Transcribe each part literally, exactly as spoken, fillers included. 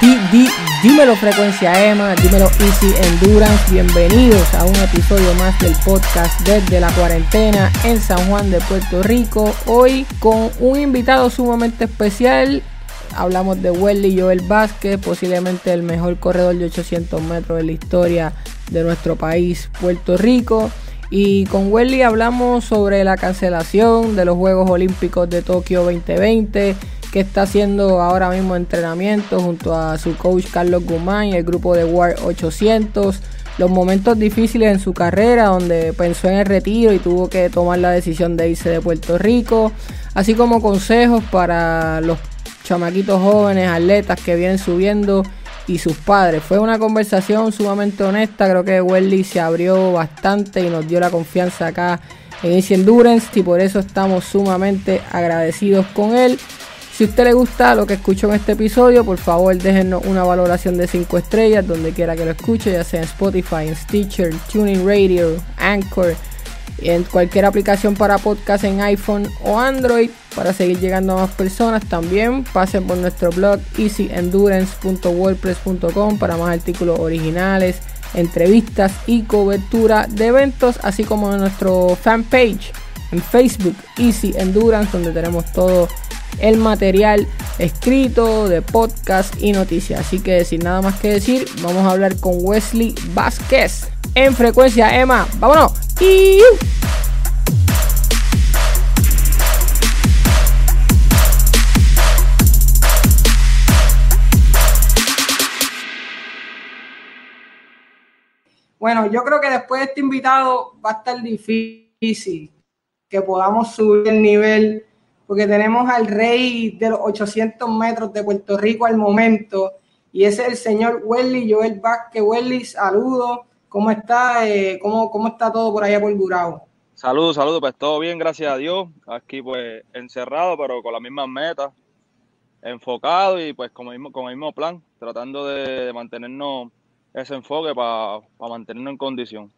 Di, di, dímelo Frecuencia Emma, dímelo Easy Endurance, bienvenidos a un episodio más del podcast desde la cuarentena en San Juan de Puerto Rico. Hoy con un invitado sumamente especial, hablamos de Welly Joel Vázquez, posiblemente el mejor corredor de ochocientos metros de la historia de nuestro país, Puerto Rico. Y con Welly hablamos sobre la cancelación de los Juegos Olímpicos de Tokio veinte veinte, que está haciendo ahora mismo entrenamiento junto a su coach Carlos Guzmán y el grupo de War ochocientos, los momentos difíciles en su carrera donde pensó en el retiro y tuvo que tomar la decisión de irse de Puerto Rico, así como consejos para los chamaquitos jóvenes, atletas que vienen subiendo y sus padres. Fue una conversación sumamente honesta, creo que Welly se abrió bastante y nos dio la confianza acá en Easy Endurance y por eso estamos sumamente agradecidos con él. Si a usted le gusta lo que escuchó en este episodio, por favor déjenos una valoración de cinco estrellas donde quiera que lo escuche, ya sea en Spotify, en Stitcher, TuneIn Radio, Anchor, en cualquier aplicación para podcast en iPhone o Android, para seguir llegando a más personas. También pasen por nuestro blog easy endurance punto wordpress punto com para más artículos originales, entrevistas y cobertura de eventos, así como en nuestro fanpage en Facebook Easy Endurance, donde tenemos todo el material escrito de podcast y noticias. Así que sin nada más que decir, vamos a hablar con Welly Vázquez en Frecuencia Emma. ¡Vámonos! Y... Bueno, yo creo que después de este invitado va a estar difícil que podamos subir el nivel, porque tenemos al rey de los ochocientos metros de Puerto Rico al momento, y ese es el señor Welly Joel Vázquez. Welly, saludos, ¿cómo está? Eh, ¿cómo, ¿Cómo está todo por allá por Gurabo? Saludos, saludos, pues todo bien, gracias a Dios, aquí pues encerrado, pero con las mismas metas, enfocado y pues con el mismo, con el mismo plan, tratando de, de mantenernos ese enfoque para pa mantenernos en condición.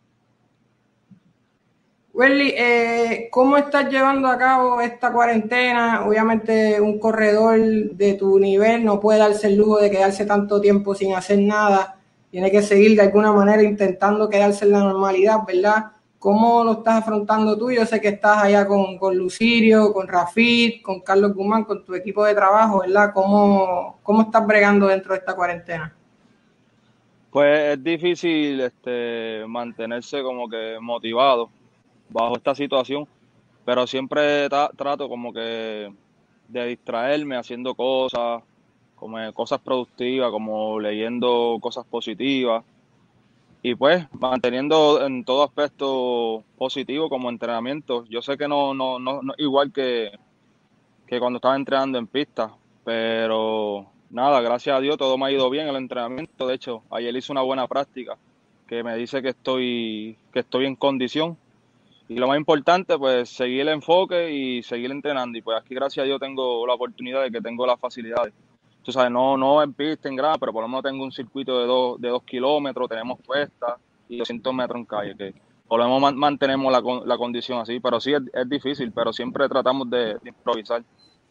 Welly, eh, ¿cómo estás llevando a cabo esta cuarentena? Obviamente un corredor de tu nivel no puede darse el lujo de quedarse tanto tiempo sin hacer nada. Tiene que seguir de alguna manera intentando quedarse en la normalidad, ¿verdad? ¿Cómo lo estás afrontando tú? Yo sé que estás allá con, con Lucirio, con Rafid, con Carlos Guzmán, con tu equipo de trabajo, ¿verdad? ¿Cómo, cómo estás bregando dentro de esta cuarentena? Pues es difícil este, mantenerse como que motivado bajo esta situación, pero siempre tra- trato como que de distraerme haciendo cosas, como cosas productivas, como leyendo cosas positivas y pues manteniendo en todo aspecto positivo como entrenamiento. Yo sé que no, no, no, no igual que, que cuando estaba entrenando en pista, pero nada, gracias a Dios todo me ha ido bien el entrenamiento. De hecho, ayer hice una buena práctica que me dice que estoy, que estoy en condición. Y lo más importante, pues, seguir el enfoque y seguir entrenando. Y pues aquí, gracias a Dios, tengo la oportunidad de que tengo las facilidades. Tú sabes, no, no en pista, en grama, pero por lo menos tengo un circuito de dos, de dos kilómetros, tenemos puestas y doscientos metros en calle, que por lo menos man, mantenemos la, la condición así. Pero sí, es, es difícil, pero siempre tratamos de, de improvisar.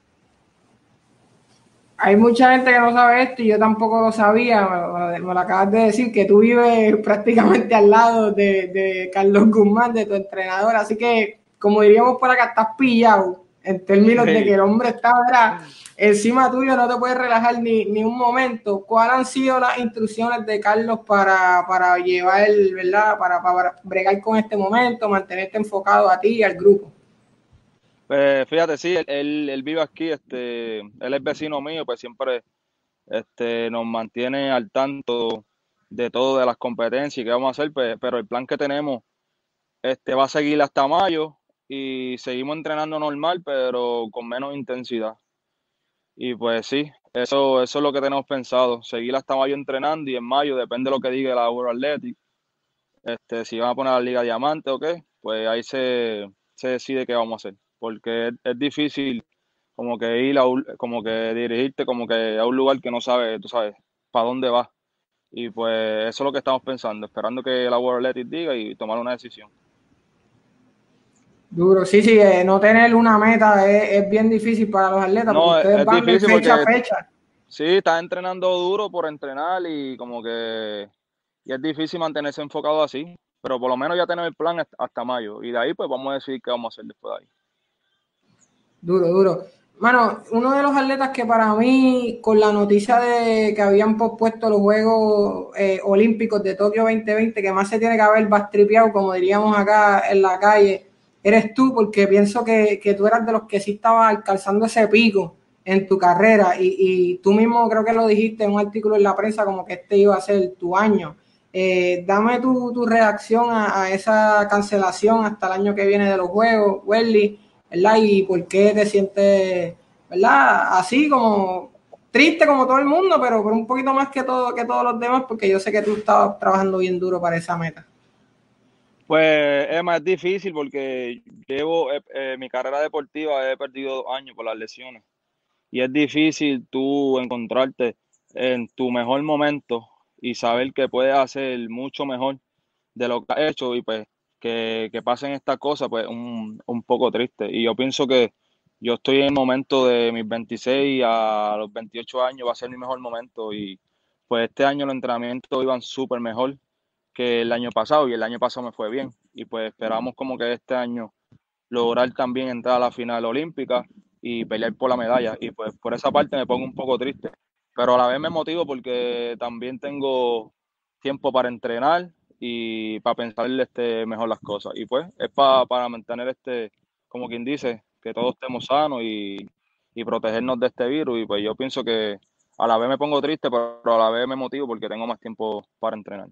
Hay mucha gente que no sabe esto y yo tampoco lo sabía, me, me lo acabas de decir, que tú vives prácticamente al lado de, de Carlos Guzmán, de tu entrenador, así que, como diríamos por acá, estás pillado, en términos sí. de que el hombre está ahora encima tuyo, no te puedes relajar ni, ni un momento. ¿Cuáles han sido las instrucciones de Carlos para, para llevar, verdad, para, para bregar con este momento, mantenerte enfocado a ti y al grupo? Pues fíjate, sí, él, él vive aquí, este, él es vecino mío, pues siempre este, nos mantiene al tanto de todo, de las competencias y qué vamos a hacer, pues, pero el plan que tenemos este, va a seguir hasta mayo y seguimos entrenando normal, pero con menos intensidad. Y pues sí, eso, eso es lo que tenemos pensado, seguir hasta mayo entrenando y en mayo, depende de lo que diga la World Athletic, este, si van a poner la Liga Diamante o qué, pues ahí se, se decide qué vamos a hacer, porque es, es difícil como que ir a un, como que dirigirte como que a un lugar que no sabes, tú sabes, para dónde vas. Y pues eso es lo que estamos pensando, esperando que la World Athletic diga y tomar una decisión. Duro, sí, sí, eh, no tener una meta es, es bien difícil para los atletas, No, porque ustedes es van de difícil fecha porque a fecha. Sí, estás entrenando duro por entrenar y como que y es difícil mantenerse enfocado así, pero por lo menos ya tenemos el plan hasta, hasta mayo y de ahí pues vamos a decidir qué vamos a hacer después de ahí. Duro, duro. Mano, uno de los atletas que para mí, con la noticia de que habían pospuesto los Juegos eh, Olímpicos de Tokio veinte veinte, que más se tiene que haber bastripeado, como diríamos acá en la calle, eres tú, porque pienso que, que tú eras de los que sí estabas alcanzando ese pico en tu carrera y, y tú mismo creo que lo dijiste en un artículo en la prensa como que este iba a ser tu año. Eh, dame tu, tu reacción a, a esa cancelación hasta el año que viene de los Juegos, Welly, ¿verdad? Y por qué te sientes, ¿verdad? Así como triste como todo el mundo, pero, pero un poquito más que todo que todos los demás, porque yo sé que tú estabas trabajando bien duro para esa meta. Pues es más difícil porque llevo eh, eh, mi carrera deportiva, he perdido dos años por las lesiones y es difícil tú encontrarte en tu mejor momento y saber que puedes hacer mucho mejor de lo que has hecho y pues que, que pasen estas cosas, pues un, un poco triste. Y yo pienso que yo estoy en el momento de mis veintiséis a los veintiocho años, va a ser mi mejor momento y pues este año los entrenamientos iban súper mejor que el año pasado y el año pasado me fue bien y pues esperamos como que este año lograr también entrar a la final olímpica y pelear por la medalla y pues por esa parte me pongo un poco triste, pero a la vez me motivo porque también tengo tiempo para entrenar y para pensar este, mejor las cosas y pues es pa, para mantener este, como quien dice, que todos estemos sanos y, y protegernos de este virus y pues yo pienso que a la vez me pongo triste, pero a la vez me motivo porque tengo más tiempo para entrenar.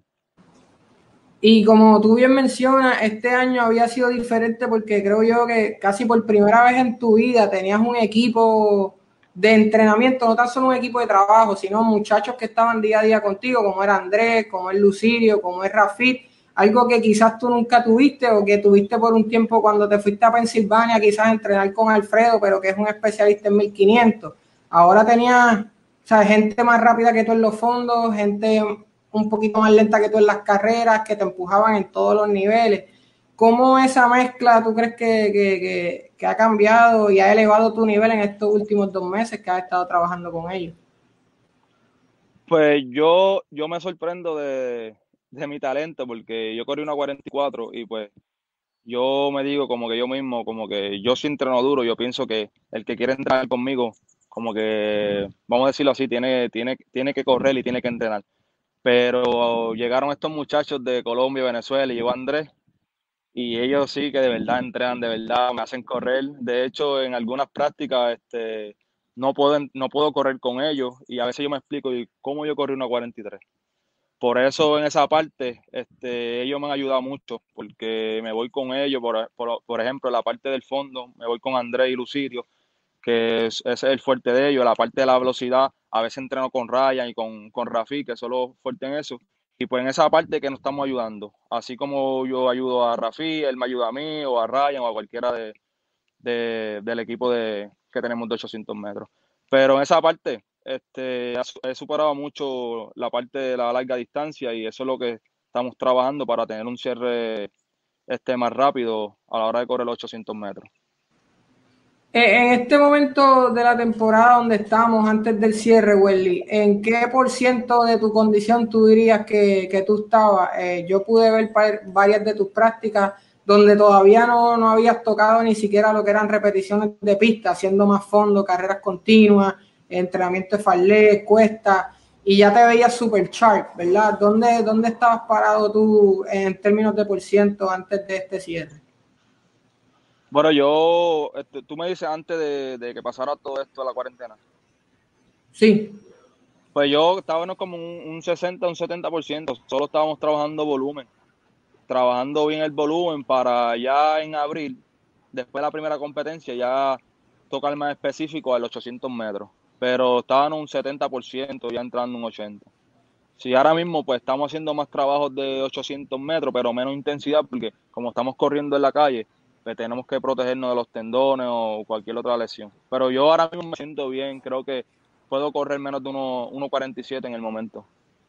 Y como tú bien mencionas, este año había sido diferente porque creo yo que casi por primera vez en tu vida tenías un equipo de entrenamiento, no tan solo un equipo de trabajo, sino muchachos que estaban día a día contigo, como era Andrés, como es Lucirio, como es Rafit, algo que quizás tú nunca tuviste o que tuviste por un tiempo cuando te fuiste a Pensilvania, quizás a entrenar con Alfredo, pero que es un especialista en mil quinientos. Ahora tenías, o sea, gente más rápida que tú en los fondos, gente un poquito más lenta que tú en las carreras, que te empujaban en todos los niveles. ¿Cómo esa mezcla tú crees que, que, que, que ha cambiado y ha elevado tu nivel en estos últimos dos meses que has estado trabajando con ellos? Pues yo, yo me sorprendo de, de mi talento porque yo corrí una cuarenta y cuatro y pues yo me digo como que yo mismo, como que yo sí entreno duro, yo pienso que el que quiere entrenar conmigo, como que, vamos a decirlo así, tiene, tiene, tiene que correr y tiene que entrenar. Pero llegaron estos muchachos de Colombia, Venezuela y llegó Andrés y ellos sí que de verdad entrenan, de verdad me hacen correr. De hecho, en algunas prácticas este, no puedo, no puedo correr con ellos y a veces yo me explico y cómo yo corrí una cuarenta y tres. Por eso en esa parte este, ellos me han ayudado mucho porque me voy con ellos, por, por, por ejemplo, la parte del fondo, me voy con Andrés y Lucirio, que es, ese es el fuerte de ellos, la parte de la velocidad, a veces entreno con Ryan y con, con Rafi, que son los fuertes en eso, y pues en esa parte que nos estamos ayudando, así como yo ayudo a Rafi, él me ayuda a mí, o a Ryan, o a cualquiera de, de, del equipo de, que tenemos de ochocientos metros. Pero en esa parte, este, he superado mucho la parte de la larga distancia y eso es lo que estamos trabajando para tener un cierre este, más rápido a la hora de correr los ochocientos metros. En este momento de la temporada donde estamos, antes del cierre, Welly, ¿en qué por ciento de tu condición tú dirías que, que tú estabas? Eh, yo pude ver varias de tus prácticas donde todavía no, no habías tocado ni siquiera lo que eran repeticiones de pista, haciendo más fondo, carreras continuas, entrenamiento de farlek, cuesta, y ya te veías super sharp, ¿verdad? ¿Dónde, ¿Dónde estabas parado tú en términos de por ciento antes de este cierre? Bueno, yo, este, tú me dices antes de, de que pasara todo esto de la cuarentena. Sí. Pues yo estaba en como un, un sesenta, un setenta por ciento. Solo estábamos trabajando volumen, trabajando bien el volumen para ya en abril, después de la primera competencia, ya tocar más específico a los ochocientos metros. Pero estaban un setenta por ciento, ya entrando un ochenta por ciento. Sí, ahora mismo pues estamos haciendo más trabajos de ochocientos metros, pero menos intensidad porque como estamos corriendo en la calle, pues tenemos que protegernos de los tendones o cualquier otra lesión. Pero yo ahora mismo me siento bien, creo que puedo correr menos de uno cuarenta y siete en el momento.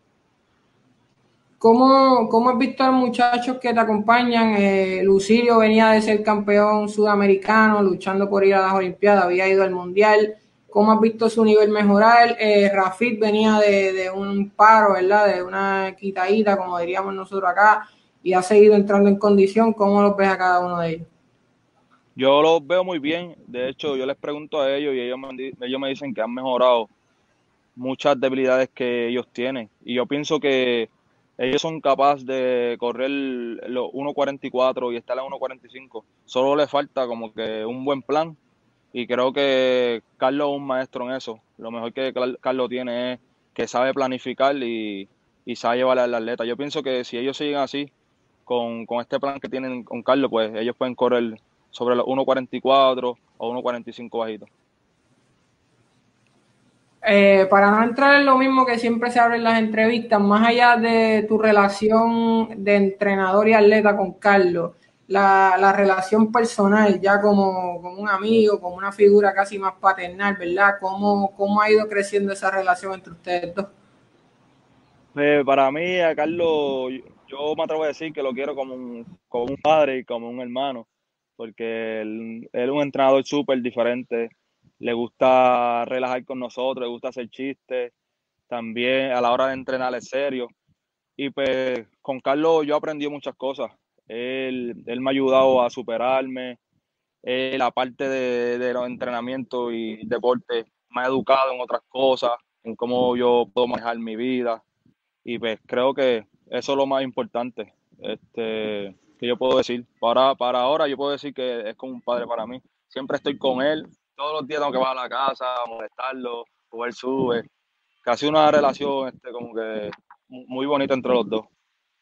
¿Cómo, ¿Cómo has visto a los muchachos que te acompañan? Eh, Lucirio venía de ser campeón sudamericano, luchando por ir a las Olimpiadas, había ido al Mundial. ¿Cómo has visto su nivel mejorar? Eh, Rafit venía de, de un paro, ¿verdad? De una quitadita, como diríamos nosotros acá, y ha seguido entrando en condición. ¿Cómo los ves a cada uno de ellos? Yo los veo muy bien. De hecho, yo les pregunto a ellos y ellos me, di- ellos me dicen que han mejorado muchas debilidades que ellos tienen. Y yo pienso que ellos son capaces de correr los uno cuarenta y cuatro y estar en uno cuarenta y cinco. Solo le falta como que un buen plan. Y creo que Carlos es un maestro en eso. Lo mejor que Car- Carlos tiene es que sabe planificar y, y sabe llevar al atleta. Yo pienso que si ellos siguen así, con, con este plan que tienen con Carlos, pues ellos pueden correr sobre los uno cuarenta y cuatro o uno cuarenta y cinco bajitos. Eh, para no entrar en lo mismo que siempre se habla en las entrevistas, más allá de tu relación de entrenador y atleta con Carlos, la, la relación personal, ya como, como un amigo, como una figura casi más paternal, ¿verdad? ¿Cómo, cómo ha ido creciendo esa relación entre ustedes dos? Eh, para mí, a Carlos, yo, yo me atrevo a decir que lo quiero como un, como un padre y como un hermano, porque él, él es un entrenador súper diferente, le gusta relajar con nosotros, le gusta hacer chistes, también a la hora de entrenar es serio. Y pues con Carlos yo aprendí muchas cosas. Él, él me ha ayudado a superarme, él aparte de, de los entrenamientos y deportes, me ha educado en otras cosas, en cómo yo puedo manejar mi vida y pues creo que eso es lo más importante este, que yo puedo decir. Para, para ahora yo puedo decir que es como un padre para mí. Siempre estoy con él, todos los días tengo que bajar a la casa, molestarlo, o él sube. Casi una relación este, como que muy bonita entre los dos.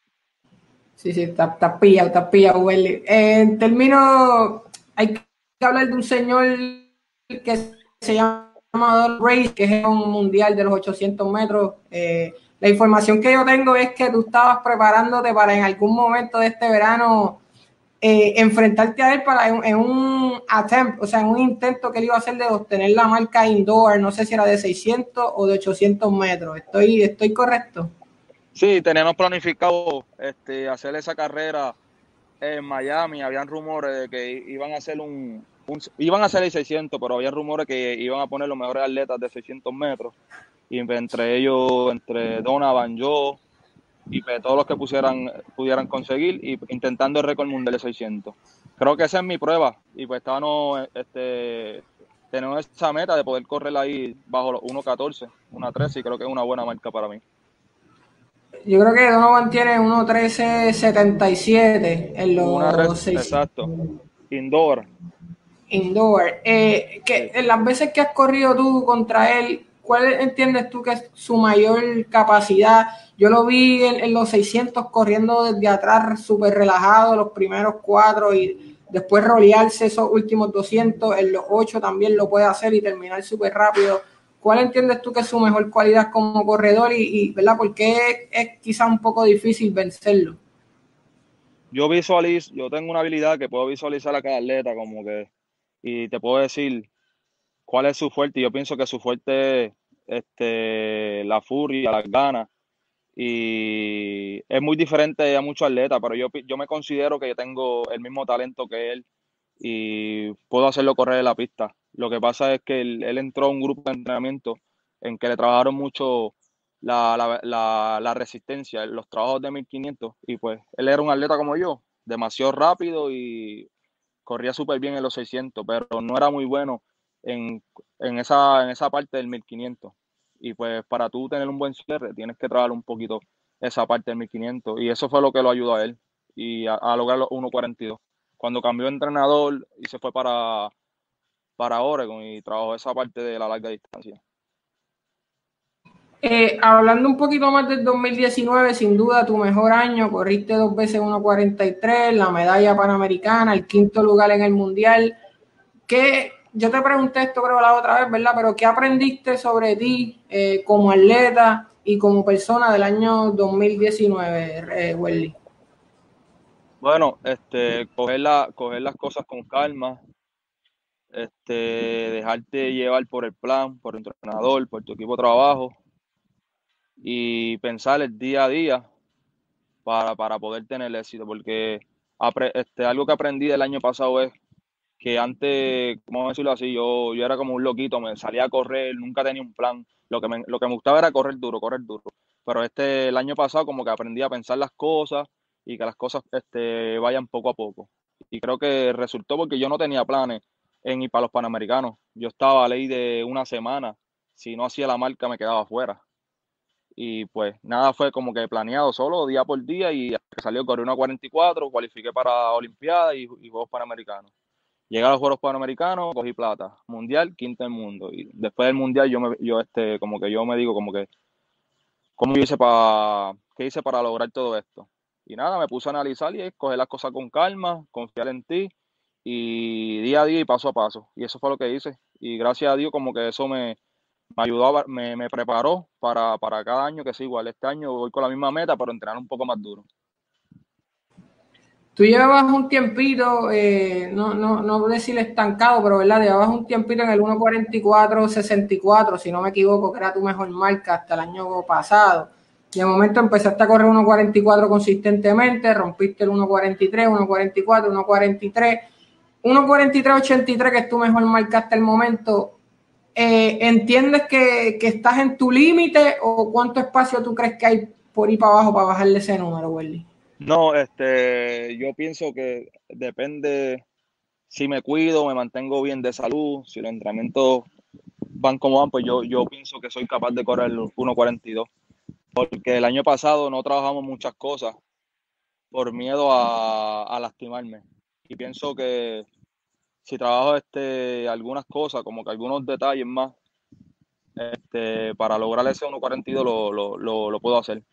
Sí, sí, está, está pillado, está pillado, Welly. Eh, en términos, hay que hablar de un señor que se llama Don Race, que es un mundial de los ochocientos metros. Eh, la información que yo tengo es que tú estabas preparándote para en algún momento de este verano eh, enfrentarte a él para en, en, un attempt, o sea, en un intento que él iba a hacer de obtener la marca indoor, no sé si era de seiscientos o de ochocientos metros. ¿Estoy, estoy correcto? Sí, teníamos planificado este, hacer esa carrera en Miami. Habían rumores de que iban a hacer un, un iban a hacer el seiscientos, pero había rumores que iban a poner los mejores atletas de seiscientos metros. Y entre ellos, entre Donovan, yo y pues, todos los que pusieran, pudieran conseguir y intentando el récord mundial de seiscientos. Creo que esa es mi prueba y pues estábamos, este, tenemos esa meta de poder correr ahí bajo los uno catorce, uno trece y creo que es una buena marca para mí. Yo creo que Donovan tiene uno trece setenta y siete en Una los tres, seiscientos exacto. Indoor. indoor. Eh, que Sí. en las veces que has corrido tú contra él, ¿cuál entiendes tú que es su mayor capacidad? Yo lo vi en, en los seiscientos corriendo desde atrás súper relajado los primeros cuatro y después rolearse esos últimos doscientos. En los ocho también lo puede hacer y terminar súper rápido. ¿Cuál entiendes tú que es su mejor cualidad como corredor y, y ¿verdad? ¿Por qué es, es quizá un poco difícil vencerlo? Yo visualizo, yo tengo una habilidad que puedo visualizar a cada atleta como que, y te puedo decir cuál es su fuerte. Y yo pienso que su fuerte es este, la furia, las ganas. Y es muy diferente a muchos atletas, pero yo, pi- yo me considero que yo tengo el mismo talento que él y puedo hacerlo correr en la pista. Lo que pasa es que él, él entró a un grupo de entrenamiento en que le trabajaron mucho la, la, la, la resistencia, los trabajos de mil quinientos y pues él era un atleta como yo, demasiado rápido y corría súper bien en los seiscientos, pero no era muy bueno en, en, esa, en esa parte del mil quinientos. Y pues para tú tener un buen cierre tienes que trabajar un poquito esa parte del mil quinientos y eso fue lo que lo ayudó a él y a, a lograr los uno cuarenta y dos. Cuando cambió de entrenador y se fue para, para Oregon y trabajó esa parte de la larga distancia. Eh, hablando un poquito más del dos mil diecinueve, sin duda tu mejor año, corriste dos veces uno cuarenta y tres, la medalla panamericana, el quinto lugar en el mundial. ¿Qué, yo te pregunté esto creo la otra vez, ¿verdad? Pero ¿qué aprendiste sobre ti eh, como atleta y como persona del año dos mil diecinueve, eh, Welly? Bueno, este, coger, la, coger las cosas con calma, este, dejarte llevar por el plan, por el entrenador, por tu equipo de trabajo y pensar el día a día para, para poder tener éxito, porque apre- este, algo que aprendí del año pasado es que antes, ¿cómo decirlo así? Yo, yo era como un loquito, me salía a correr, nunca tenía un plan. Lo que me, lo que me gustaba era correr duro, correr duro. Pero este, el año pasado como que aprendí a pensar las cosas y que las cosas este, vayan poco a poco. Y creo que resultó porque yo no tenía planes en ir para los Panamericanos. Yo estaba a ley de una semana. Si no hacía la marca me quedaba afuera. Y pues nada fue como que planeado solo día por día y hasta que salió corrí una cuarenta y cuatro, cualifiqué para Olimpiadas y, y Juegos Panamericanos. Llegué a los Juegos Panamericanos, cogí plata, mundial, quinto en mundo. Y después del mundial yo me, yo este, como que yo me digo como que, ¿cómo yo hice para, qué hice para lograr todo esto? Y nada, me puse a analizar y escoger las cosas con calma, confiar en ti y día a día y paso a paso. Y eso fue lo que hice. Y gracias a Dios como que eso me, me ayudó, a- me, me preparó para, para cada año que sí, igual. Este año voy con la misma meta, pero entrenar un poco más duro. Tú llevabas un tiempito, eh, no, no, no decir estancado, pero verdad, llevabas un tiempito en el uno cuarenta y cuatro sesenta y cuatro, si no me equivoco, que era tu mejor marca hasta el año pasado. Y de momento empezaste a correr uno cuarenta y cuatro consistentemente, rompiste el uno cuarenta y tres, uno cuarenta y cuatro, uno cuarenta y tres, uno cuarenta y tres ochenta y tres, que es tu mejor marca hasta el momento. Eh, ¿Entiendes que, que estás en tu límite o cuánto espacio tú crees que hay por ir para abajo para bajarle ese número, Welly? No, este, yo pienso que depende si me cuido, me mantengo bien de salud, si los entrenamientos van como van, pues yo, yo pienso que soy capaz de correr el uno cuarenta y dos, porque el año pasado no trabajamos muchas cosas por miedo a, a lastimarme. Y pienso que si trabajo este, algunas cosas, como que algunos detalles más, este, para lograr ese uno cuarenta y dos lo, lo, lo, lo puedo hacer.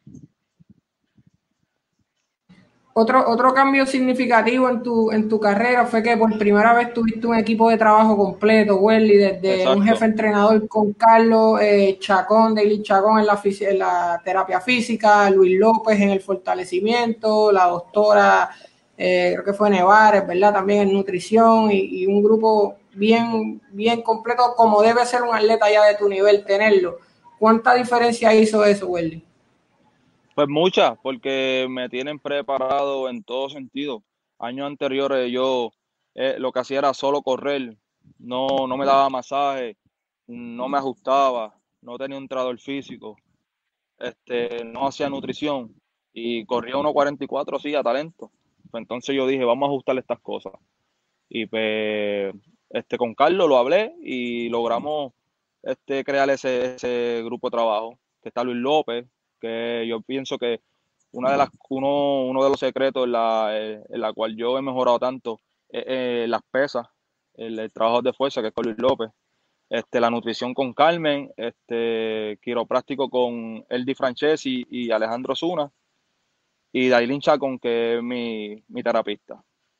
Otro, otro cambio significativo en tu, en tu carrera fue que por primera vez tuviste un equipo de trabajo completo, Welly, desde un jefe Exacto. entrenador con Carlos eh, Chacón, Daily Chacón en la, en la terapia física, Luis López en el fortalecimiento, la doctora, eh, creo que fue Nevares, ¿verdad? También en nutrición y, y un grupo bien, bien completo, como debe ser un atleta ya de tu nivel tenerlo. ¿Cuánta diferencia hizo eso, Welly? Pues muchas, porque me tienen preparado en todo sentido. Años anteriores yo eh, lo que hacía era solo correr, no, no me daba masaje, no me ajustaba, no tenía un entrenador físico, este, no hacía nutrición y corría uno cuarenta y cuatro sí a talento. Pues entonces yo dije, vamos a ajustar estas cosas. Y pues este, con Carlos lo hablé y logramos este, crear ese, ese grupo de trabajo, que está Luis López, que yo pienso que una de las, uno, uno de los secretos en la, eh, en la cual yo he mejorado tanto es eh, las pesas, el, el trabajo de fuerza que es con Luis López, este, la nutrición con Carmen, este, quiropráctico con Eldi Francesi y Alejandro Zuna, y Dailin Chacón, que es mi, mi terapista.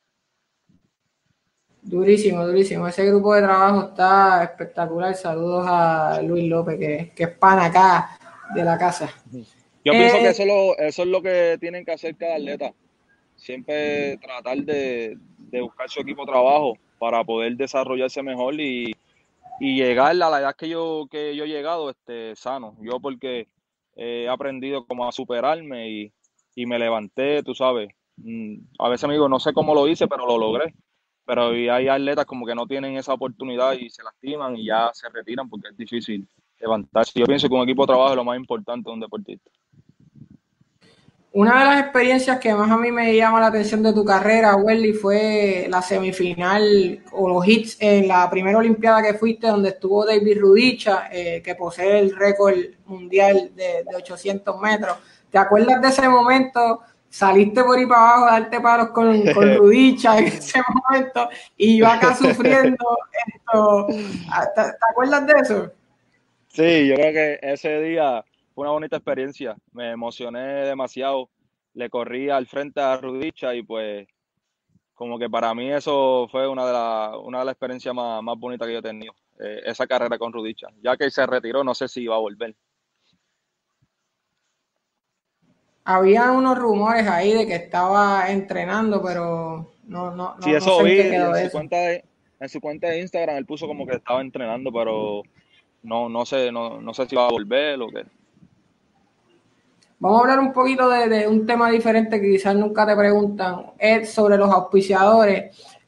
Durísimo, durísimo. Ese grupo de trabajo está espectacular. Saludos a Luis López, que, que es pan acá de la casa. Yo pienso que Eh, eso es lo, eso es lo que tienen que hacer cada atleta. Siempre tratar de, de buscar su equipo de trabajo para poder desarrollarse mejor y, y llegar a la edad que yo, que yo he llegado este, sano. Yo porque he aprendido como a superarme y, y me levanté, tú sabes. Mm, A veces me digo, no sé cómo lo hice, pero lo logré. Pero y hay atletas como que no tienen esa oportunidad y se lastiman y ya se retiran porque es difícil levantarse. Yo pienso que un equipo de trabajo es lo más importante de un deportista. una de las experiencias que más a mí me llama la atención de tu carrera, Welly, fue la semifinal o los hits en la primera Olimpiada que fuiste, donde estuvo David Rudisha, eh, que posee el récord mundial de, de ochocientos metros. ¿Te acuerdas de ese momento? Saliste por ahí para abajo a darte palos con, con Rudicha en ese momento y yo acá sufriendo esto. ¿Te, te acuerdas de eso? Sí, yo creo que ese día fue una bonita experiencia. Me emocioné demasiado. Le corrí al frente a Rudicha y pues como que para mí eso fue una de las una de las experiencias más, más bonitas que yo he tenido. Eh, esa carrera con Rudicha. Ya que se retiró, no sé si iba a volver. Había unos rumores ahí de que estaba entrenando, pero no, no, Sí, no, no eso sé en vi qué y quedó en su eso. cuenta de, en su cuenta de Instagram él puso como que estaba entrenando, pero no, no sé, no, no sé si va a volver o qué. Vamos a hablar un poquito de, de un tema diferente que quizás nunca te preguntan, es sobre los auspiciadores.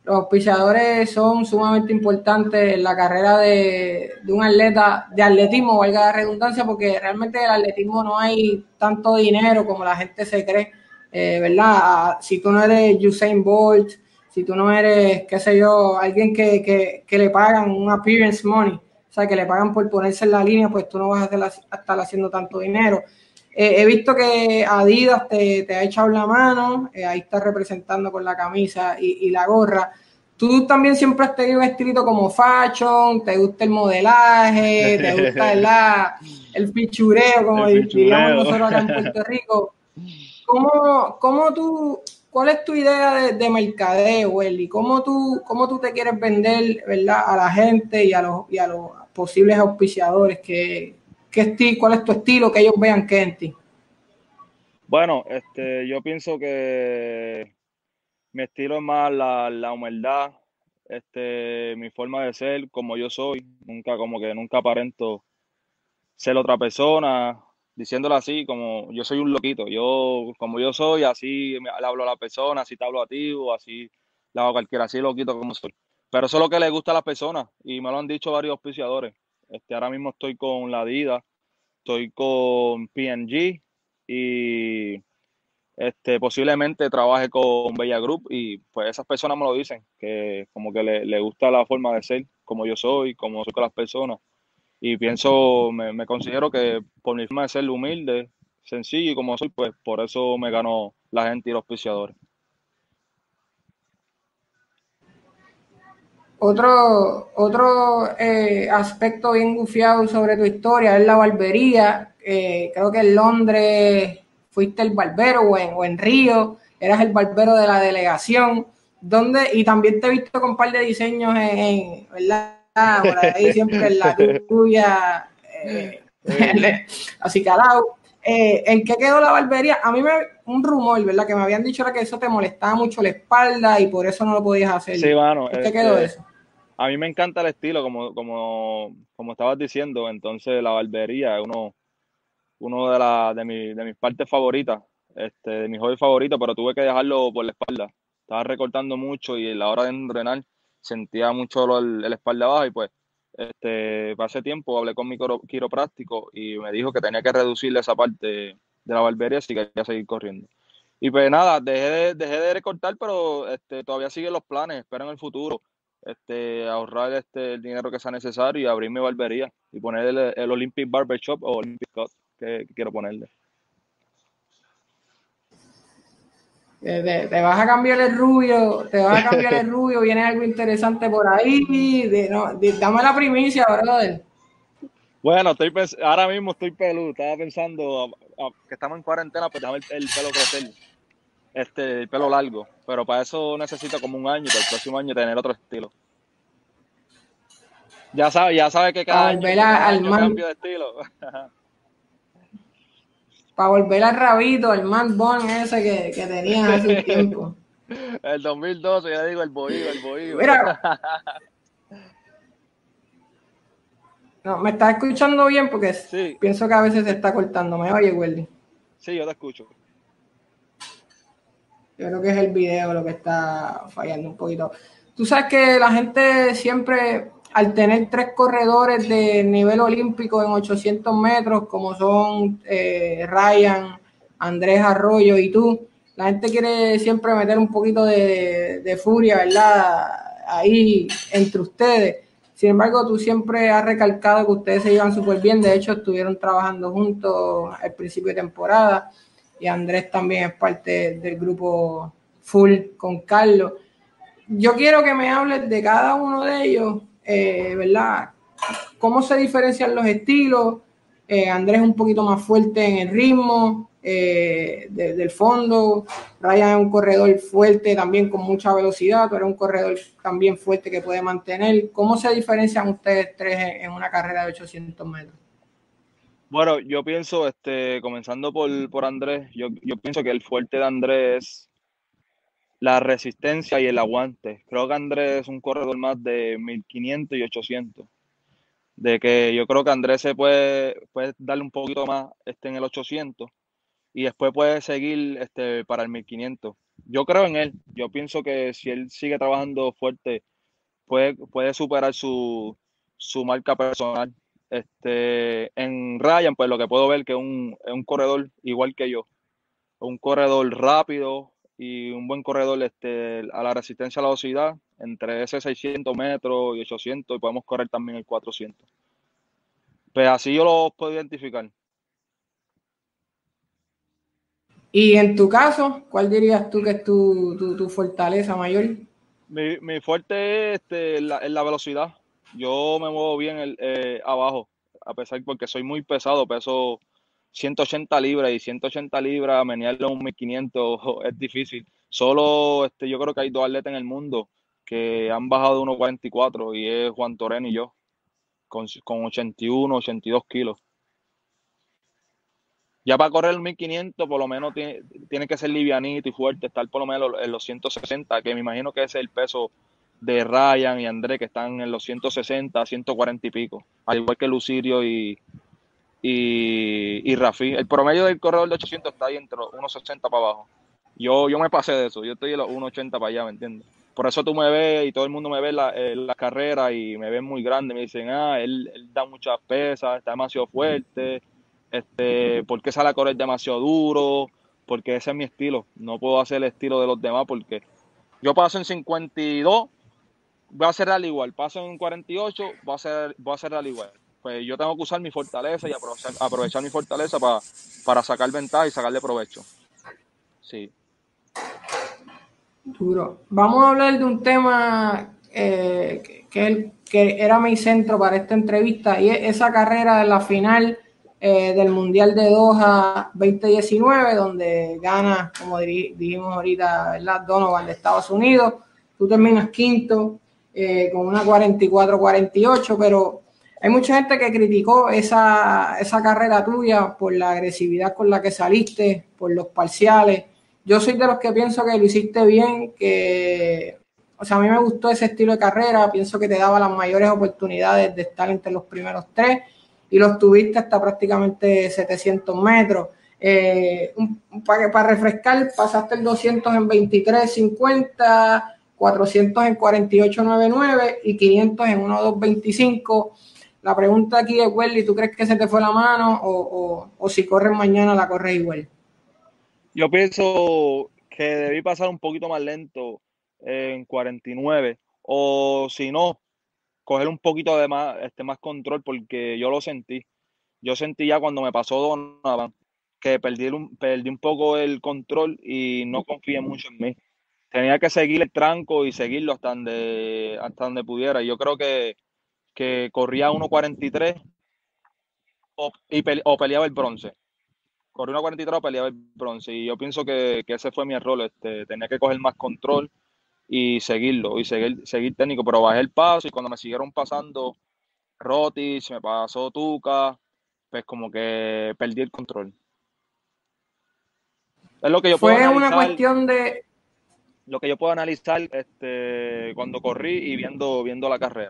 los auspiciadores son sumamente importantes en la carrera de, de un atleta, de atletismo, valga la redundancia, porque realmente en el atletismo no hay tanto dinero como la gente se cree, eh, ¿verdad? Si tú no eres Usain Bolt, si tú no eres, qué sé yo, alguien que, que, que le pagan un appearance money, o sea, que le pagan por ponerse en la línea, pues tú no vas a, hacer, a estar haciendo tanto dinero. Eh, he visto que Adidas te, te ha echado la mano, eh, ahí está representando con la camisa y, y la gorra. Tú también siempre has tenido un estilito como fashion, te gusta el modelaje, te gusta la, el fichureo, como El diríamos fichureo. nosotros acá en Puerto Rico. ¿Cómo, cómo tú, cuál es tu idea de, de mercadeo, Welly? ¿Cómo tú, cómo tú te quieres vender, ¿verdad? A la gente y a los, y a los posibles auspiciadores? ¿Qué, qué esti- ¿Cuál es tu estilo? Que ellos vean que en ti. Bueno, este, yo pienso que mi estilo es más la, la humildad, este, mi forma de ser, como yo soy. Nunca, como que nunca aparento ser otra persona, diciéndolo así, como yo soy un loquito. Yo, como yo soy, así me- le hablo a la persona, así te hablo a ti, o así le hago a cualquiera, así loquito como soy. Pero eso es lo que le gusta a las personas, y me lo han dicho varios auspiciadores. Este, ahora mismo estoy con la Adidas, estoy con P and G y este, posiblemente trabaje con Bella Group, y pues esas personas me lo dicen, que como que le, le gusta la forma de ser, como yo soy, como soy con las personas. Y pienso, me, me considero que por mi forma de ser humilde, sencillo y como soy, pues por eso me ganó la gente y los auspiciadores. Otro, otro eh, aspecto bien gufiado sobre tu historia es la barbería. Eh, creo que en Londres fuiste el barbero o en, o en Río eras el barbero de la delegación. Donde, y también te he visto con un par de diseños en, en ¿verdad? Por ahí siempre en la tuya, eh, Ey, así calado. Eh, ¿En qué quedó la barbería? A mí me, un rumor, ¿verdad? Que me habían dicho era que eso te molestaba mucho la espalda y por eso no lo podías hacer. sí, mano, ¿En qué quedó este, eso? a mí me encanta el estilo, como, como, como estabas diciendo, entonces la barbería es uno, uno de, la, de, mi, de mis partes favoritas, este, de mis hobbies favoritos, pero tuve que dejarlo por la espalda. Estaba recortando mucho y a la hora de entrenar sentía mucho lo- el, el espalda baja, y pues este, pasé tiempo, hablé con mi quiro- quiropráctico y me dijo que tenía que reducirle esa parte de la barbería si quería seguir corriendo. Y pues nada, dejé de, dejé de recortar, pero este, todavía siguen los planes, espero en el futuro este, ahorrar este, el dinero que sea necesario y abrir mi barbería y poner el, el Olympic Barber Shop o Olympic Cut que, que quiero ponerle. Te, te- te vas a cambiar el rubio, te vas a cambiar el rubio, viene algo interesante por ahí. De, no, de- dame la primicia, brother. Bueno, estoy pens- ahora mismo estoy peludo, estaba pensando a- a- que estamos en cuarentena, pues déjame el, el pelo crecer, este, el pelo largo, pero para eso necesito como un año, para el próximo año tener otro estilo. Ya sabe, ya sabe que Para cada año, volver que a- cada al año man, cambio de estilo. para volver al rabito, al man bon ese que, que tenías hace un tiempo. El dos mil doce, ya digo, el bohío, el bohío. Mira, no, me estás escuchando bien porque Sí, pienso que a veces se sí, está cortando. Me oye, Welly. sí, yo te escucho. Yo creo que es el video lo que está fallando un poquito. Tú sabes que la gente siempre, al tener tres corredores de nivel olímpico en ochocientos metros, como son eh, Ryan, Andrés Arroyo y tú, la gente quiere siempre meter un poquito de, de, de furia, ¿verdad? Ahí entre ustedes. Sin embargo, tú siempre has recalcado que ustedes se llevan súper bien. De hecho, estuvieron trabajando juntos al principio de temporada y Andrés también es parte del grupo full con Carlos. Yo quiero que me hables de cada uno de ellos, eh, ¿verdad? ¿Cómo se diferencian los estilos? Eh, Andrés es un poquito más fuerte en el ritmo eh, de, del fondo. Ryan es un corredor fuerte también con mucha velocidad, pero es un corredor también fuerte que puede mantener. ¿Cómo se diferencian ustedes tres en, en una carrera de ochocientos metros? Bueno, yo pienso, este, comenzando por, por Andrés, yo, yo pienso que el fuerte de Andrés es la resistencia y el aguante. Creo que Andrés es un corredor más de mil quinientos y ochocientos. De que yo creo que Andrés se puede, puede darle un poquito más este, en el ochocientos y después puede seguir este, para el mil quinientos. yo creo en él. Yo pienso que si él sigue trabajando fuerte, puede, puede superar su, su marca personal. Este, en Ryan, pues lo que puedo ver que es un, es un corredor igual que yo, un corredor rápido y un buen corredor este, a la resistencia a la velocidad, entre ese seiscientos metros y ochocientos, y podemos correr también el cuatrocientos. Pues así yo lo puedo identificar. Y en tu caso, ¿cuál dirías tú que es tu, tu, tu fortaleza mayor? Mi, mi fuerte es este, la, es la velocidad. Yo me muevo bien el, eh, abajo, a pesar porque soy muy pesado, peso ciento ochenta libras y ciento ochenta libras, menearlo un mil quinientos es difícil. Solo este, yo creo que hay dos atletas en el mundo que han bajado de uno cuarenta y cuatro y es Juan Torén y yo, con, con ochenta y uno, ochenta y dos kilos. Ya para correr el mil quinientos por lo menos tiene, tiene que ser livianito y fuerte, estar por lo menos en los ciento sesenta, que me imagino que ese es el peso de Ryan y André, que están en los ciento sesenta, ciento cuarenta y pico, al igual que Lucirio y, y, y Rafi. El promedio del corredor de ochocientos está ahí entre los uno sesenta para abajo. Yo, yo me pasé de eso, yo estoy en los uno ochenta para allá, ¿me entiendes? Por eso tú me ves y todo el mundo me ve en la, en la carrera y me ven muy grande, me dicen, ah, él, él da muchas pesas, está demasiado fuerte, este, ¿por qué sale a correr demasiado duro? Porque ese es mi estilo, no puedo hacer el estilo de los demás porque yo paso en cincuenta y dos, voy a cerrar igual, paso en cuarenta y ocho, voy a hacer, voy a cerrar igual. Pues yo tengo que usar mi fortaleza y aprovechar, aprovechar mi fortaleza para, para sacar ventaja y sacarle provecho. Sí. Duro. Vamos a hablar de un tema eh, que, que, el, que era mi centro para esta entrevista y es esa carrera de la final eh, del Mundial de Doha veinte diecinueve, donde gana, como dijimos ahorita, ¿verdad? Donovan de Estados Unidos. Tú terminas quinto eh, con una cuarenta y cuatro cuarenta y ocho, pero hay mucha gente que criticó esa, esa carrera tuya por la agresividad con la que saliste, por los parciales. Yo soy de los que pienso que lo hiciste bien, que, o sea, a mí me gustó ese estilo de carrera, pienso que te daba las mayores oportunidades de estar entre los primeros tres y los tuviste hasta prácticamente setecientos metros. Eh, para, para refrescar, pasaste el doscientos en veintitrés cincuenta, cuatrocientos en cuarenta y ocho noventa y nueve y quinientos en uno dos veinticinco. La pregunta aquí es, Welly, ¿tú crees que se te fue la mano o, o, o si corres mañana la corres igual? Yo pienso que debí pasar un poquito más lento en cuarenta y nueve, o si no, coger un poquito de más, este, más control, porque yo lo sentí. Yo sentí ya cuando me pasó Donovan que perdí un, perdí un poco el control y no confié mucho en mí. Tenía que seguir el tranco y seguirlo hasta donde, hasta donde pudiera. Yo creo que, que corría uno cuarenta y tres o, y pele, o peleaba el bronce. Corría uno cuarenta y tres o peleaba el bronce. Y yo pienso que, que ese fue mi error. Este, tenía que coger más control y seguirlo, y seguir, seguir técnico. Pero bajé el paso y cuando me siguieron pasando Rotis, me pasó Tuca, pues como que perdí el control. Es lo que yo puedo Fue una analizar, cuestión de, lo que yo puedo analizar este, cuando corrí y viendo, viendo la carrera.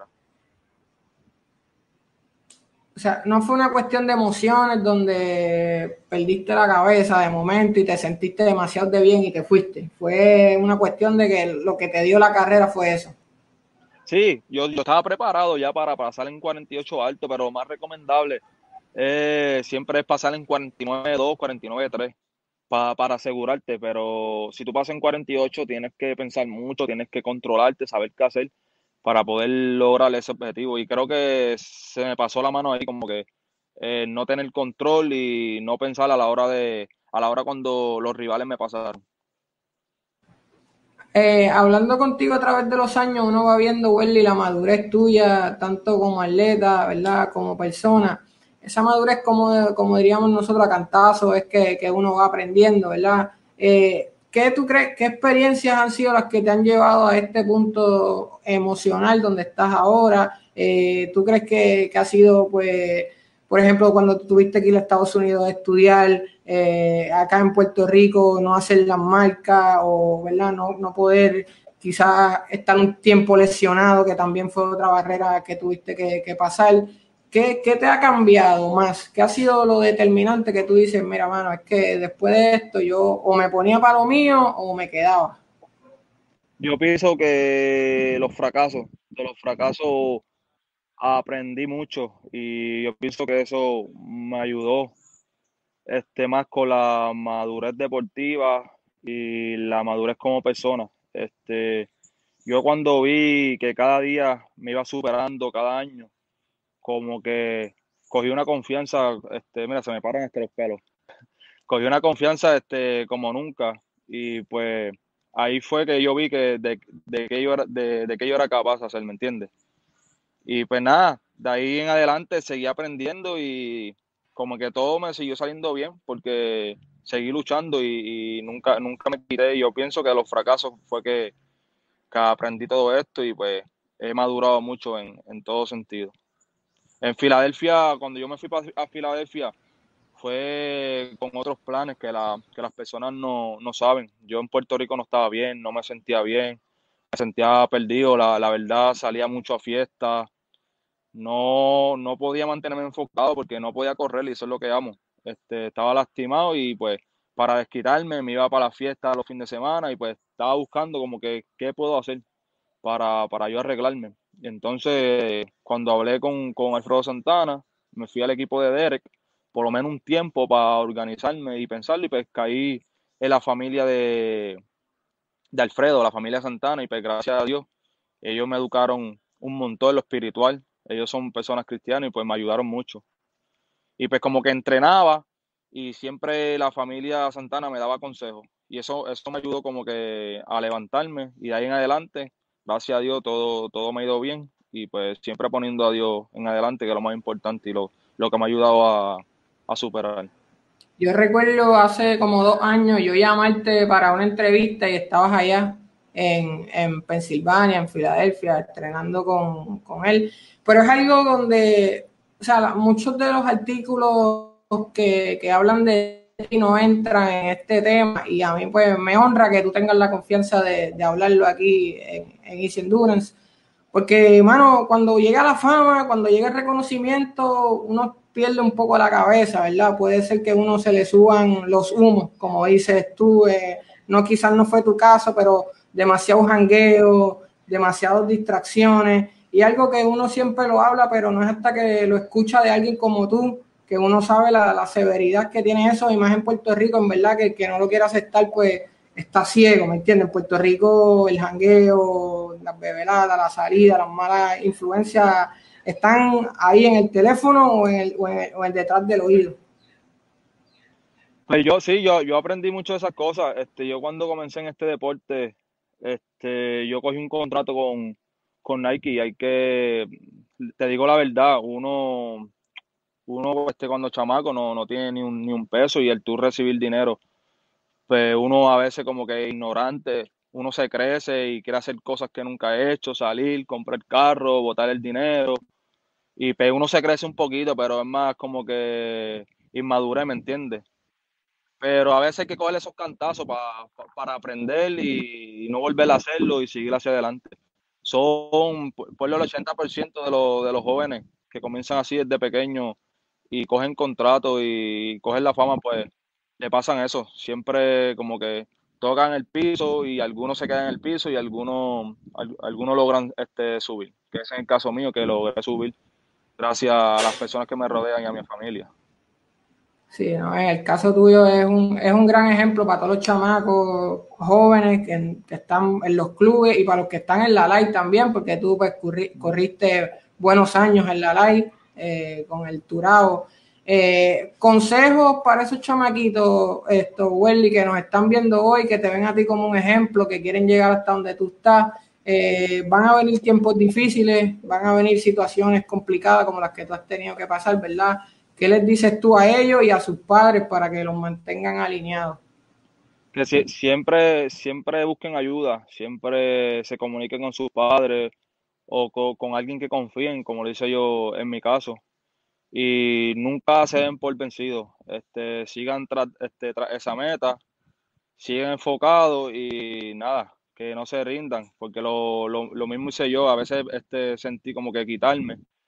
o sea, no fue una cuestión de emociones donde perdiste la cabeza de momento y te sentiste demasiado de bien y te fuiste. Fue una cuestión de que lo que te dio la carrera fue eso. Sí, yo, yo estaba preparado ya para pasar en cuarenta y ocho alto, pero lo más recomendable eh, siempre es pasar en cuarenta y nueve dos, cuarenta y nueve tres pa, para asegurarte, pero si tú pasas en cuarenta y ocho tienes que pensar mucho, tienes que controlarte, saber qué hacer para poder lograr ese objetivo. Y creo que se me pasó la mano ahí, como que eh, no tener control y no pensar a la hora de, a la hora cuando los rivales me pasaron. Eh, hablando contigo a través de los años, uno va viendo, Welly, la madurez tuya, tanto como atleta, ¿verdad? Como persona. Esa madurez, como, como diríamos nosotros a cantazo, es que, que uno va aprendiendo, ¿verdad? Eh, ¿Qué tú crees, qué experiencias han sido las que te han llevado a este punto emocional donde estás ahora? Eh, ¿Tú crees que, que ha sido, pues, por ejemplo, cuando tuviste que ir a Estados Unidos a estudiar, eh, acá en Puerto Rico no hacer las marcas o, ¿verdad? No, no poder quizás estar un tiempo lesionado, que también fue otra barrera que tuviste que, que pasar? ¿qué, ¿qué te ha cambiado más? ¿Qué ha sido lo determinante que tú dices, mira, mano, es que después de esto yo o me ponía para lo mío o me quedaba? Yo pienso que los fracasos, de los fracasos aprendí mucho y yo pienso que eso me ayudó este, más con la madurez deportiva y la madurez como persona. Este, yo cuando vi que cada día me iba superando cada año, como que cogí una confianza, este, mira, se me paran hasta los pelos, cogí una confianza este, como nunca y pues ahí fue que yo vi que de, de que yo era, de, de que yo era capaz de hacer, ¿me entiendes? Y pues nada, de ahí en adelante seguí aprendiendo y como que todo me siguió saliendo bien porque seguí luchando y, y nunca, nunca me quité. Yo pienso que los fracasos fue que, que aprendí todo esto y pues he madurado mucho en, en todo sentido. En Filadelfia, cuando yo me fui pa- a Filadelfia, fue con otros planes que, la, que las personas no, no saben. Yo en Puerto Rico no estaba bien, no me sentía bien, me sentía perdido, la, la verdad, salía mucho a fiestas, no, no podía mantenerme enfocado porque no podía correr y eso es lo que amo. Este, estaba lastimado y pues para desquitarme me iba para la fiesta los fines de semana y pues estaba buscando como que qué puedo hacer para, para yo arreglarme. Y entonces cuando hablé con, con Alfredo Santana, me fui al equipo de Derek, por lo menos un tiempo para organizarme y pensarlo y pues caí en la familia de, de Alfredo, la familia Santana y pues gracias a Dios ellos me educaron un montón en lo espiritual. Ellos son personas cristianas y pues me ayudaron mucho. Y pues como que entrenaba y siempre la familia Santana me daba consejos. Y eso, eso me ayudó como que a levantarme y de ahí en adelante, gracias a Dios, todo, todo me ha ido bien. Y pues siempre poniendo a Dios en adelante, que es lo más importante y lo, lo que me ha ayudado a, a superar. Yo recuerdo hace como dos años yo llamarte para una entrevista y estabas allá en, en Pensilvania, en Filadelfia, entrenando con, con él. Pero es algo donde, o sea, la- muchos de los artículos que, que hablan de ti no entran en este tema y a mí pues me honra que tú tengas la confianza de, de hablarlo aquí en, en Easy Endurance. Porque, mano, cuando llega la fama, cuando llega el reconocimiento, uno pierde un poco la cabeza, ¿verdad? Puede ser que uno se le suban los humos, como dices tú, eh, no quizás no fue tu caso, pero demasiado jangueo, demasiadas distracciones, y algo que uno siempre lo habla, pero no es hasta que lo escucha de alguien como tú, que uno sabe la, la severidad que tiene eso, y más en Puerto Rico, en verdad, que el que no lo quiere aceptar, pues está ciego, ¿me entiendes? En Puerto Rico el jangueo, las bebeladas, la salida, las malas influencias están ahí en el teléfono o en el, o en el, o en el detrás del oído. Pues yo sí, yo, yo aprendí mucho de esas cosas. Este, yo cuando comencé en este deporte, este, yo cogí un contrato con, con Nike y hay que, te digo la verdad, uno, uno este, cuando chamaco no, no tiene ni un, ni un peso y el tú recibir dinero, pues uno a veces como que es ignorante, uno se crece y quiere hacer cosas que nunca ha hecho, salir, comprar carro, botar el dinero y pues uno se crece un poquito, pero es más como que inmadurez, ¿me entiendes? Pero a veces hay que coger esos cantazos pa- pa- para aprender y, y no volver a hacerlo y seguir hacia adelante. Son, por por el ochenta por ciento de, los de los jóvenes que comienzan así desde pequeños y cogen contratos y cogen la fama, pues le pasan eso. Siempre como que tocan el piso y algunos se quedan en el piso y algunos, al- algunos logran este, subir. Que ese es el caso mío, que logré subir gracias a las personas que me rodean y a mi familia. Sí, no, en el caso tuyo es un, es un gran ejemplo para todos los chamacos jóvenes que, que están en los clubes y para los que están en la live también, porque tú pues, corri, corriste buenos años en la live eh, con el Turao. Eh, consejos para esos chamaquitos, esto, Welly, que nos están viendo hoy, que te ven a ti como un ejemplo, que quieren llegar hasta donde tú estás. Eh, van a venir tiempos difíciles, van a venir situaciones complicadas como las que tú has tenido que pasar, ¿verdad? ¿Qué les dices tú a ellos y a sus padres para que los mantengan alineados? Que sie- siempre, siempre busquen ayuda, siempre se comuniquen con sus padres o co- con, alguien que confíen, como lo hice yo en mi caso, y nunca se den por vencidos, este, sigan tras este, tras esa meta, sigan enfocados y nada, que no se rindan, porque lo, lo, lo mismo hice yo, a veces este, sentí como que quitarme,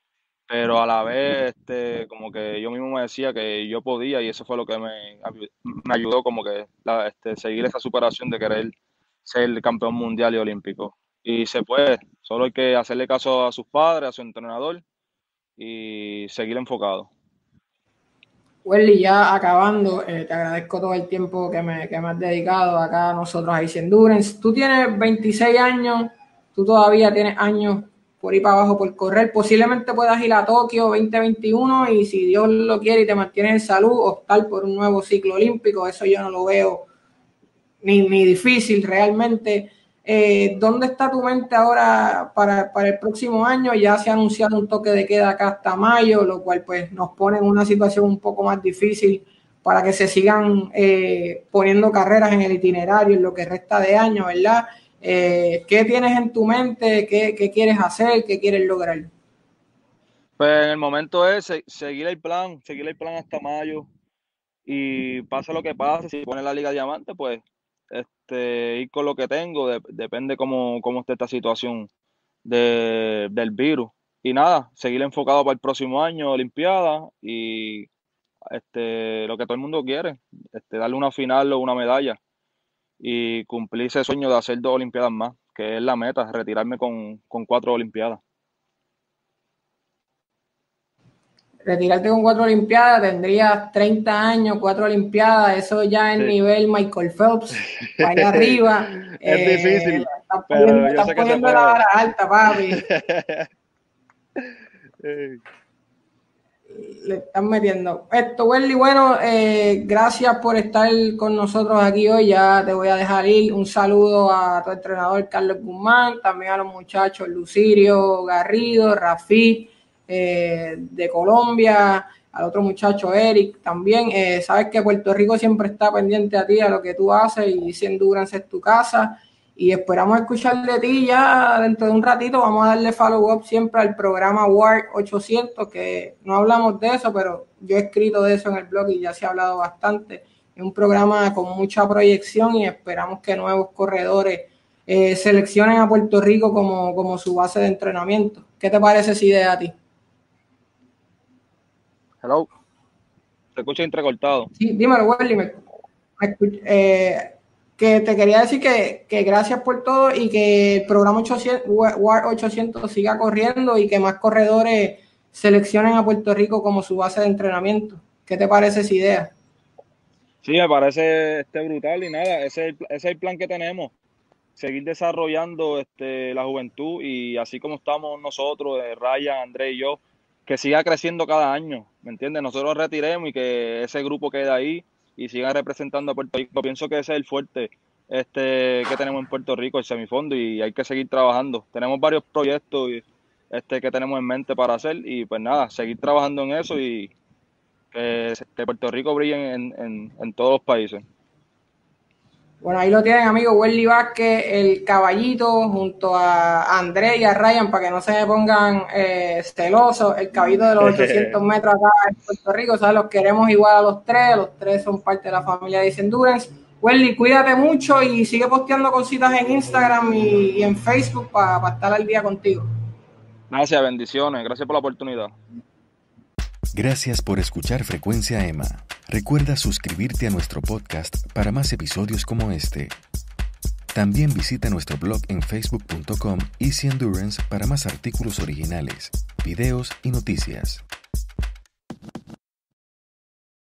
pero a la vez, este, como que yo mismo me decía que yo podía y eso fue lo que me, me ayudó como que la, este, seguir esa superación de querer ser campeón mundial y olímpico. Y se puede, solo hay que hacerle caso a sus padres, a su entrenador y seguir enfocado. Welly, ya acabando, eh, te agradezco todo el tiempo que me, que me has dedicado acá a nosotros a Easy Endurance. Tú tienes veintiséis años, tú todavía tienes años por ir para abajo por correr. Posiblemente puedas ir a Tokio veinte veintiuno y si Dios lo quiere y te mantienes en salud, optar por un nuevo ciclo olímpico. Eso yo no lo veo ni, ni difícil realmente. Eh, ¿Dónde está tu mente ahora para, para el próximo año? Ya se ha anunciado un toque de queda acá hasta mayo, lo cual pues nos pone en una situación un poco más difícil para que se sigan eh, poniendo carreras en el itinerario en lo que resta de año, ¿verdad? Eh, ¿Qué tienes en tu mente? ¿Qué, qué quieres hacer? ¿Qué quieres lograr? Pues en el momento es se- seguir el plan, seguir el plan hasta mayo y pase lo que pase, si pone la Liga Diamante, pues este, ir con lo que tengo, de- depende cómo, cómo esté esta situación de, del virus. Y nada, seguir enfocado para el próximo año, Olimpiada, y este, lo que todo el mundo quiere, este, darle una final o una medalla y cumplir ese sueño de hacer dos Olimpiadas más, que es la meta, retirarme con, con cuatro Olimpiadas. Retirarte con cuatro Olimpiadas, tendrías treinta años, cuatro Olimpiadas, eso ya en Sí. nivel Michael Phelps, para allá arriba. Es eh, difícil, estás pero poniendo, yo estás sé que se poniendo la puede. vara alta, papi. Le están metiendo. Esto, Welly, bueno, eh, gracias por estar con nosotros aquí hoy. Ya te voy a dejar ir. Un saludo a tu entrenador Carlos Guzmán, también a los muchachos Lucirio Garrido, Rafik eh, de Colombia, al otro muchacho Eric también. Eh, sabes que Puerto Rico siempre está pendiente a ti, a lo que tú haces, y si Endurance es tu casa. Y esperamos escuchar de ti ya dentro de un ratito. Vamos a darle follow-up siempre al programa WAR ochocientos, que no hablamos de eso, pero yo he escrito de eso en el blog y ya se ha hablado bastante. Es un programa con mucha proyección y esperamos que nuevos corredores eh, seleccionen a Puerto Rico como, como su base de entrenamiento. ¿Qué te parece esa idea a ti? Hello, te escucho entrecortado. Sí, dímelo, Welly. Me, me eh, que te quería decir que, que gracias por todo y que el programa ochocientos, WAR ochocientos siga corriendo y que más corredores seleccionen a Puerto Rico como su base de entrenamiento. ¿Qué te parece esa idea? Sí, me parece este brutal y nada, ese es el, ese es el plan que tenemos, seguir desarrollando este, la juventud y así como estamos nosotros, eh, Ryan, Andrés y yo, que siga creciendo cada año, ¿me entiendes? Nosotros retiremos y que ese grupo quede ahí y siga representando a Puerto Rico. Pienso que ese es el fuerte este, que tenemos en Puerto Rico, el semifondo, y hay que seguir trabajando. Tenemos varios proyectos este, que tenemos en mente para hacer y pues nada, seguir trabajando en eso y que, que Puerto Rico brille en, en, en todos los países. Bueno, ahí lo tienen, amigo Welly Vázquez, el caballito, junto a Andrés y a Ryan, para que no se me pongan eh, celosos, el caballito de los ochocientos metros acá en Puerto Rico. O sea, los queremos igual a los tres, los tres son parte de la familia de Easy Endurance. Welly, cuídate mucho y sigue posteando cositas en Instagram y, y en Facebook para pa estar al día contigo. Gracias, bendiciones, gracias por la oportunidad. Gracias por escuchar Frecuencia E M A. Recuerda suscribirte a nuestro podcast para más episodios como este. También visita nuestro blog en facebook punto com Easy Endurance para más artículos originales, videos y noticias.